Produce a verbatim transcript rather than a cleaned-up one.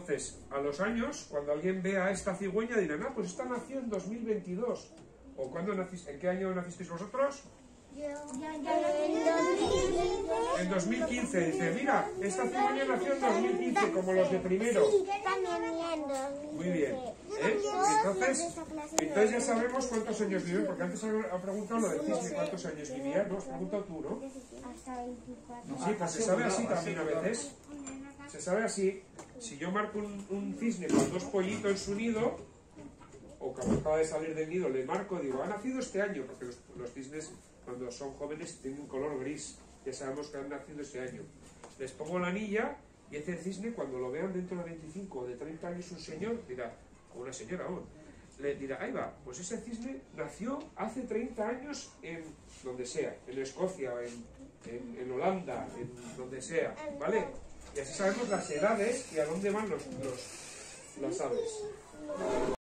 Entonces, a los años, cuando alguien vea a esta cigüeña, dirán, ah, pues esta nació en dos mil veintidós. ¿O cuándo naciste? ¿En qué año nacisteis vosotros? Yo. En dos mil quince. Dice, mira, esta cigüeña nació en dos mil quince, como los de primero. Muy bien. ¿Eh? Entonces, entonces ya sabemos cuántos años viven, porque antes ha preguntado lo del cisne, cuántos años vivía, ¿no? Has preguntado tú, ¿no? Hasta veinticuatro. Sí, pues se sabe así también a veces. Se sabe así. Si yo marco un, un cisne con dos pollitos en su nido, o que acaba de salir del nido, le marco, digo, ha nacido este año, porque los, los cisnes cuando son jóvenes tienen un color gris, ya sabemos que han nacido este año. Les pongo la anilla y ese cisne, cuando lo vean dentro de veinticinco o de treinta años un señor, dirá, o una señora aún, le dirá, ahí va, pues ese cisne nació hace treinta años en donde sea, en Escocia, en, en, en Holanda, en donde sea, ¿vale? Y así sabemos las edades y a dónde van los, los, las aves.